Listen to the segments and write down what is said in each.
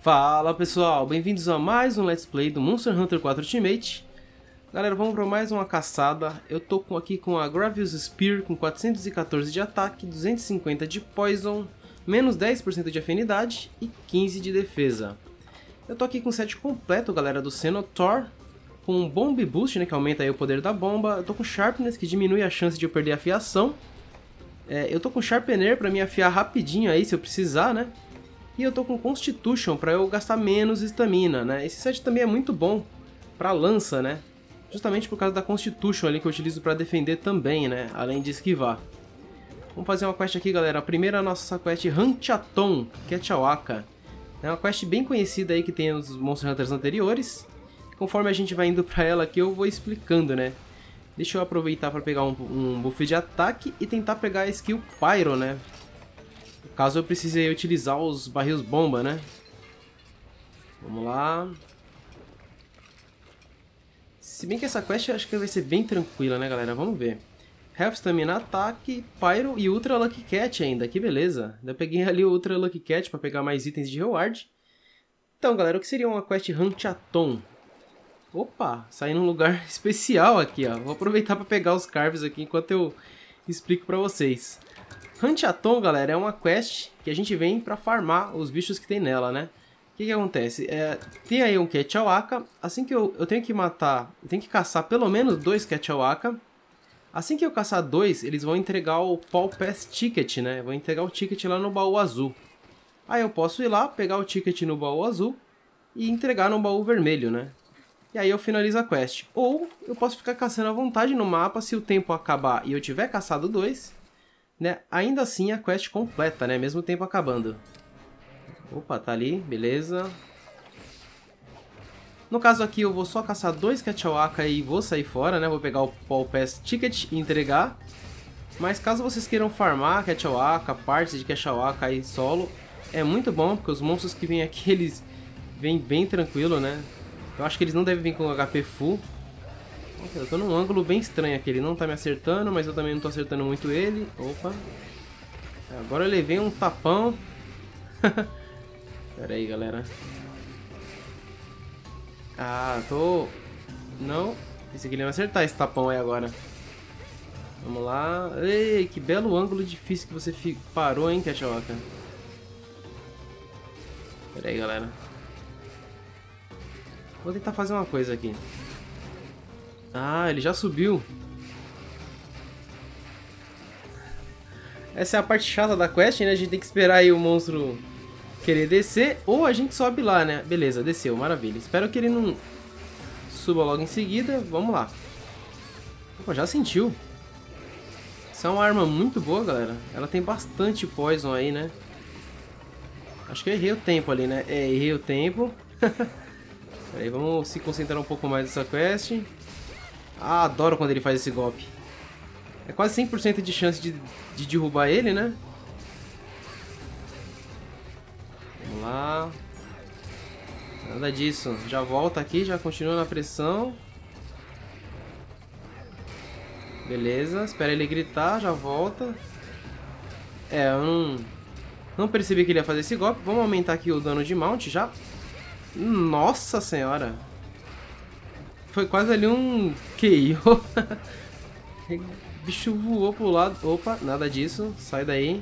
Fala pessoal, bem-vindos a mais um Let's Play do Monster Hunter 4 Ultimate. Galera, vamos para mais uma caçada. Eu tô aqui com a Gravius Spear com 414 de ataque, 250 de Poison, menos 10% de afinidade e 15 de defesa. Eu tô aqui com o set completo, galera, do Cenothor, com um Bomb Boost, né, que aumenta aí o poder da bomba. Eu tô com Sharpness, que diminui a chance de eu perder a afiação. Eu tô com Sharpener para me afiar rapidinho aí, se eu precisar, né? E eu tô com Constitution para eu gastar menos estamina, né? Esse set também é muito bom para lança, né? Justamente por causa da Constitution ali que eu utilizo para defender também, né? Além de esquivar. Vamos fazer uma quest aqui, galera. A primeira é a nossa quest Ranchaton Quechawaka. É uma quest bem conhecida aí que tem nos Monster Hunters anteriores. Conforme a gente vai indo para ela aqui, eu vou explicando, né? Deixa eu aproveitar para pegar um buff de ataque e tentar pegar a skill Pyro, né? Caso eu precise utilizar os barris bomba, né? Vamos lá. Se bem que essa quest eu acho que vai ser bem tranquila, né, galera? Vamos ver. Health, Stamina, Ataque, Pyro e Ultra Lucky Cat ainda. Que beleza. Eu peguei ali o Ultra Lucky Cat para pegar mais itens de reward. Então, galera, o que seria uma quest Ranchaton? Opa, saí num lugar especial aqui, ó. Vou aproveitar para pegar os carves aqui enquanto eu explico para vocês. Ranchaton, galera, é uma quest que a gente vem pra farmar os bichos que tem nela, né? O que acontece? Tem aí um Quechawaka, assim que eu tenho que matar, eu tenho que caçar pelo menos 2 Quechawaka. Assim que eu caçar 2, eles vão entregar o Paul Pass Ticket, né? Vão entregar o ticket lá no baú azul. Aí eu posso ir lá, pegar o ticket no baú azul e entregar no baú vermelho, né? E aí eu finalizo a quest. Ou eu posso ficar caçando à vontade no mapa, se o tempo acabar e eu tiver caçado 2... né? Ainda assim a quest completa, né? Mesmo o tempo acabando. Opa, tá ali, beleza. No caso aqui eu vou só caçar 2 Quechawaka e vou sair fora, né? Vou pegar o Paul Pass Ticket e entregar. Mas caso vocês queiram farmar Quechawaka, partes de Quechawaka aí solo, é muito bom, porque os monstros que vêm aqui, eles vêm bem tranquilo, né? Eu acho que eles não devem vir com HP full. Eu tô num ângulo bem estranho aqui, ele não tá me acertando, mas eu também não tô acertando muito ele. Opa. Agora eu levei um tapão. Pera aí, galera. Ah, tô... Não. Esse aqui ele vai acertar esse tapão aí agora. Vamos lá. Ei, que belo ângulo difícil que você parou, hein, Quechawaka. Pera aí, galera. Vou tentar fazer uma coisa aqui. Ah, ele já subiu. Essa é a parte chata da quest, né? A gente tem que esperar aí o monstro querer descer, ou a gente sobe lá, né? Beleza, desceu, maravilha. Espero que ele não suba logo em seguida. Vamos lá. Opa, já sentiu. Essa é uma arma muito boa, galera. Ela tem bastante poison aí, né? Acho que eu errei o tempo ali, né? Errei o tempo. Peraí, vamos se concentrar um pouco mais nessa quest. Ah, adoro quando ele faz esse golpe. É quase 100% de chance de derrubar ele, né? Vamos lá. Nada disso. Já volta aqui, já continua na pressão. Beleza, espera ele gritar, já volta. Eu não percebi que ele ia fazer esse golpe. Vamos aumentar aqui o dano de mount já. Nossa senhora. Foi quase ali um KO. O bicho voou pro lado. Opa, nada disso. Sai daí.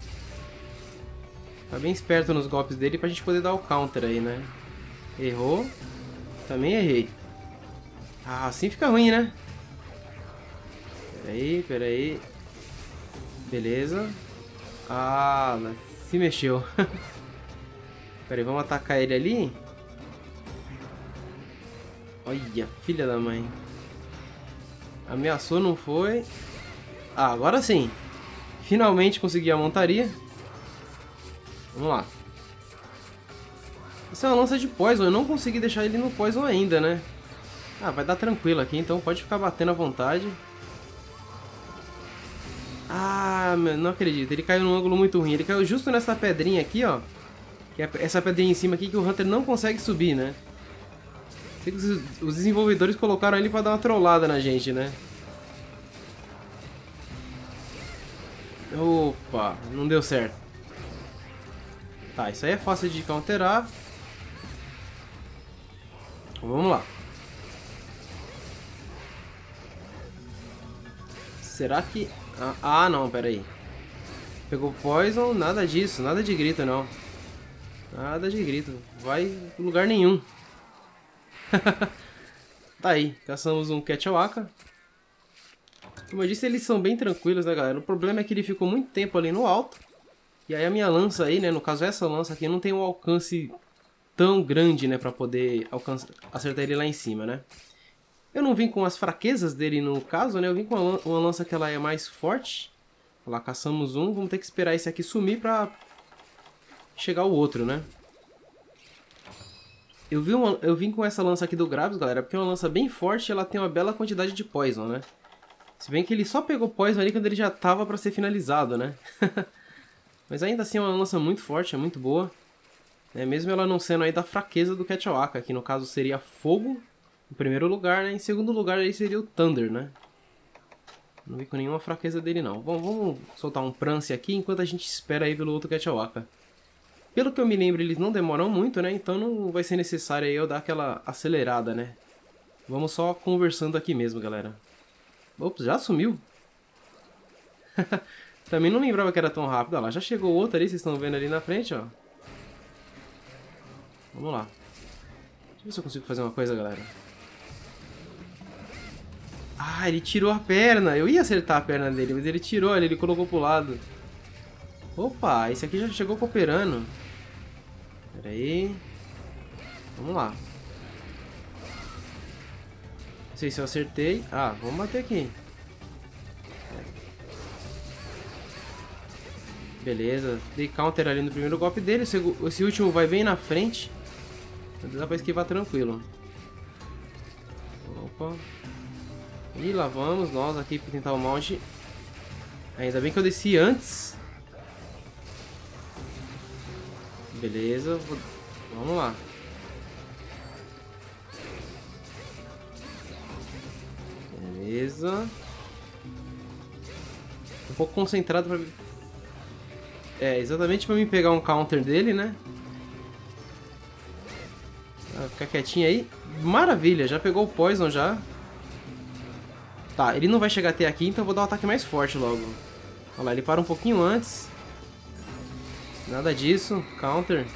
Tá bem esperto nos golpes dele pra gente poder dar o counter aí, né? Errou. Também errei. Ah, assim fica ruim, né? Pera aí. Beleza. Ah, se mexeu. Pera aí, vamos atacar ele ali. Olha, filha da mãe. Ameaçou, não foi? Ah, agora sim. Finalmente consegui a montaria. Vamos lá. Essa é uma lança de poison. Eu não consegui deixar ele no poison ainda, né? Ah, vai dar tranquilo aqui, então pode ficar batendo à vontade. Ah, não acredito. Ele caiu num ângulo muito ruim. Ele caiu justo nessa pedrinha aqui, ó. Que é essa pedrinha em cima aqui que o Hunter não consegue subir, né? Os desenvolvedores colocaram ele pra dar uma trollada na gente, né? Opa, não deu certo. Tá, isso aí é fácil de counterar. Vamos lá. Será que... Ah, não, pera aí. Pegou Poison, nada disso, nada de grito não. Nada de grito, vai em lugar nenhum. Tá aí, caçamos um Kechawaka. Como eu disse, eles são bem tranquilos, né, galera? O problema é que ele ficou muito tempo ali no alto. E aí a minha lança aí, né, no caso essa lança aqui, não tem um alcance tão grande, né, pra poder acertar ele lá em cima, né? Eu não vim com as fraquezas dele no caso, né? Eu vim com uma lança que ela é mais forte. Lá, caçamos um. Vamos ter que esperar esse aqui sumir pra chegar o outro, né? Eu vim com essa lança aqui do Graves, galera, porque é uma lança bem forte e ela tem uma bela quantidade de Poison, né? Se bem que ele só pegou Poison ali quando ele já tava pra ser finalizado, né? Mas ainda assim é uma lança muito forte, é muito boa. Né? Mesmo ela não sendo aí da fraqueza do Kechawaka, que no caso seria Fogo. Em primeiro lugar, né? Em segundo lugar aí seria o Thunder, né? Não vi com nenhuma fraqueza dele não. Vamos soltar um Prance aqui enquanto a gente espera aí pelo outro Kechawaka. Pelo que eu me lembro, eles não demoram muito, né? Então não vai ser necessário aí eu dar aquela acelerada, né? Vamos só conversando aqui mesmo, galera. Ops, já sumiu. Também não lembrava que era tão rápido. Olha lá, já chegou outro ali, vocês estão vendo ali na frente, ó. Vamos lá. Deixa eu ver se eu consigo fazer uma coisa, galera. Ah, ele tirou a perna. Eu ia acertar a perna dele, mas ele tirou ali, ele colocou pro lado. Opa, esse aqui já chegou cooperando. Pera aí. Vamos lá. Não sei se eu acertei. Ah, vamos bater aqui. Beleza. Dei counter ali no primeiro golpe dele. Esse último vai bem na frente. Dá pra esquivar tranquilo. Opa. E lá vamos nós aqui para tentar o mount. Ainda bem que eu desci antes. Beleza. Vamos lá. Beleza. Um pouco concentrado pra... É, exatamente pra mim pegar um counter dele, né? Ah, ficar quietinho aí. Maravilha, já pegou o Poison já. Tá, ele não vai chegar até aqui, então eu vou dar um ataque mais forte logo. Olha lá, ele para um pouquinho antes. Nada disso, counter.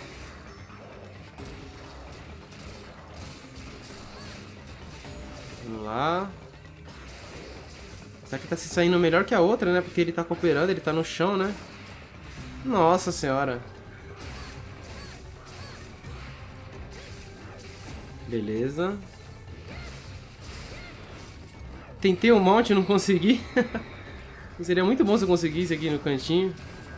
Vamos lá. Essa aqui tá se saindo melhor que a outra, né? Porque ele tá cooperando, ele tá no chão, né? Nossa senhora. Beleza. Tentei um monte, não consegui. Seria muito bom se eu conseguisse aqui no cantinho.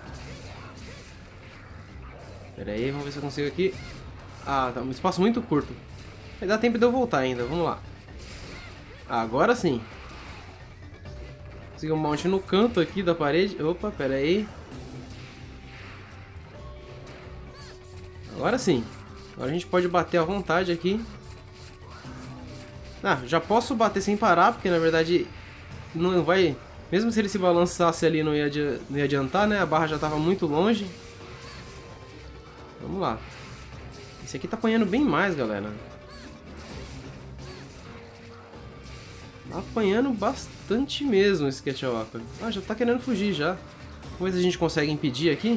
Pera aí, vamos ver se eu consigo aqui. Ah, tá um espaço muito curto. Vai dar tempo de eu voltar ainda, vamos lá. Agora sim. Consegui um mount no canto aqui da parede. Opa, pera aí. Agora sim. Agora a gente pode bater à vontade aqui. Ah, já posso bater sem parar, porque na verdade não vai... Mesmo se ele se balançasse ali não ia adiantar, né? A barra já estava muito longe. Vamos lá. Esse aqui tá apanhando bem mais, galera. Tá apanhando bastante mesmo esse Kechawaka. Ah, já tá querendo fugir já. Vamos ver se a gente consegue impedir aqui.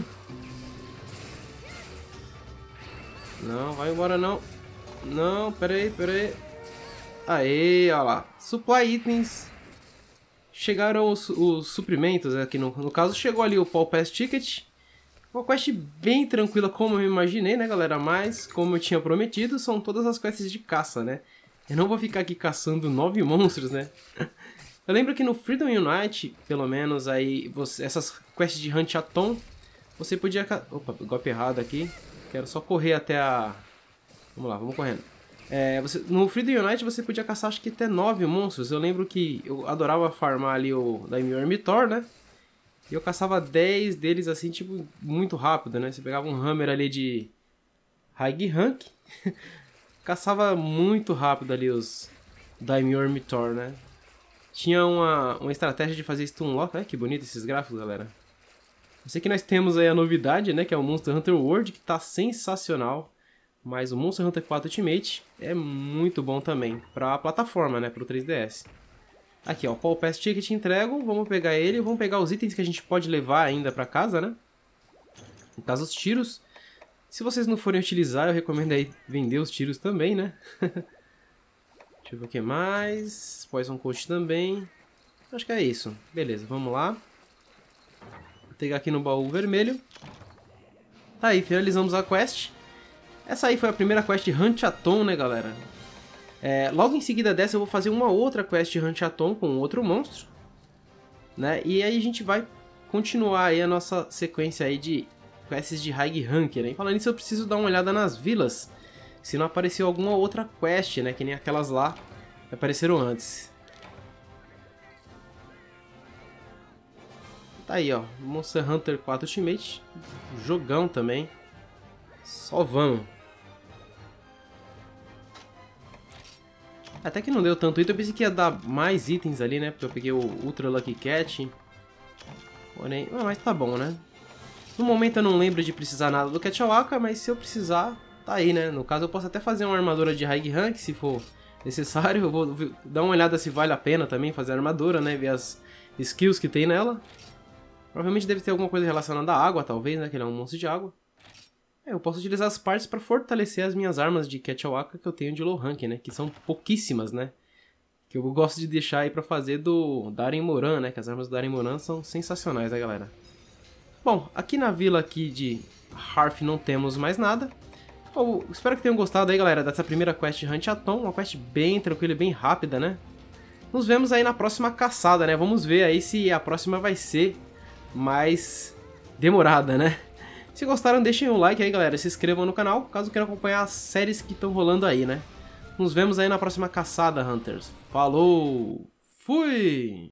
Não, vai embora não. Não, pera aí, pera aí. Aê, olha lá. Supply itens. Chegaram os suprimentos aqui. No caso, chegou ali o Paul Pass Ticket. Uma quest bem tranquila, como eu imaginei, né, galera? Mas, como eu tinha prometido, são todas as quests de caça, né? Eu não vou ficar aqui caçando 9 monstros, né? Eu lembro que no Freedom Unite, pelo menos, aí essas quests de Hunt Atom, você podia... Opa, golpe errado aqui. Quero só correr até a... Vamos lá, vamos correndo. No Freedom Unite você podia caçar acho que até 9 monstros. Eu lembro que eu adorava farmar ali o Daimyo Mithor, né? E eu caçava 10 deles assim, tipo, muito rápido, né? Você pegava um Hammer ali de High Rank, caçava muito rápido ali os Daimyo Mithor, né? Tinha uma estratégia de fazer stun lock. Olha que bonito esses gráficos, galera. Eu sei que nós temos aí a novidade, né? Que é o Monster Hunter World, que tá sensacional. Mas o Monster Hunter 4 Ultimate é muito bom também pra plataforma, né? Pro 3DS. Aqui, ó, Paul Pass Ticket entrego. Vamos pegar ele. Vamos pegar os itens que a gente pode levar ainda pra casa, né? No caso, os tiros. Se vocês não forem utilizar, eu recomendo aí vender os tiros também, né? Deixa eu ver o que mais. Poison Coat também. Acho que é isso. Beleza, vamos lá. Vou pegar aqui no baú vermelho. Tá aí, finalizamos a quest. Essa aí foi a primeira quest de Hunt-A-Tom, né, galera? Logo em seguida dessa eu vou fazer uma outra quest de Hunt-A-Tom com outro monstro, né? E aí a gente vai continuar aí a nossa sequência aí de quests de High Rank, né? E falando nisso, eu preciso dar uma olhada nas vilas, se não apareceu alguma outra quest, né? Que nem aquelas lá que apareceram antes. Tá aí, ó, Monster Hunter 4 Ultimate, jogão também. Só vamos. Até que não deu tanto item, eu pensei que ia dar mais itens ali, né? Porque eu peguei o Ultra Lucky Cat. Porém, mas tá bom, né? No momento eu não lembro de precisar nada do Ketchawaka, mas se eu precisar, tá aí, né? No caso eu posso até fazer uma armadura de High Rank, se for necessário. Eu vou dar uma olhada se vale a pena também fazer a armadura, né? Ver as skills que tem nela. Provavelmente deve ter alguma coisa relacionada à água, talvez, né? Que ele é um monstro de água. Eu posso utilizar as partes para fortalecer as minhas armas de Ketchawaka que eu tenho de low rank, né? Que são pouquíssimas, né? Que eu gosto de deixar aí para fazer do Darren Moran, né? Que as armas do Darren Moran são sensacionais, né, galera? Bom, aqui na vila aqui de Hearth não temos mais nada. Espero que tenham gostado aí, galera, dessa primeira quest de Hunt-A-Tom. Uma quest bem tranquila e bem rápida, né? Nos vemos aí na próxima caçada, né? Vamos ver aí se a próxima vai ser mais demorada, né? Se gostaram, deixem um like aí, galera. Se inscrevam no canal, caso queiram acompanhar as séries que estão rolando aí, né? Nos vemos aí na próxima caçada, Hunters. Falou! Fui!